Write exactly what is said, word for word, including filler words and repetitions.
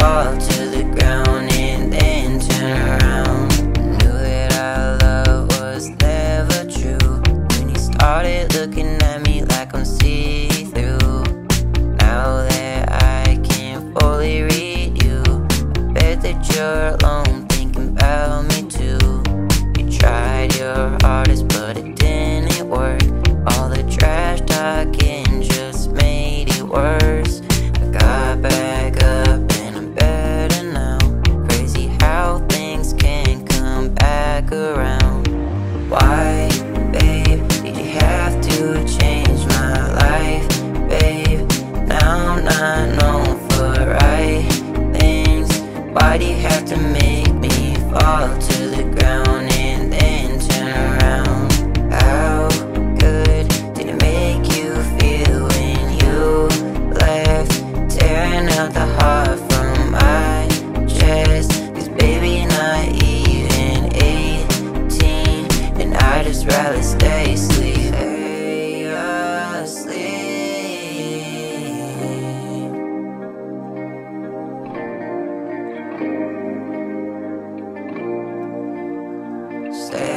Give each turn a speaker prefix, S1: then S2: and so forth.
S1: fall to the ground and then turn around. Knew that our love was never true when he started looking at me like I'm see-through. Now that I can fully read you, I bet that you're alone thinking about me too. You tried your hardest but it didn't work. All the trash talking just made it worse. I got back up and I'm better now. Crazy how things can come back around. Why, babe, did you have to change my life, babe? Now I'm not known for right things. Why do you have to make me fall to the ground and then turn around? How good did it make you feel when you left, tearing out the heart from my chest? Cause baby, you're not even eighteen, and I just rather stay asleep. Stay asleep. Stay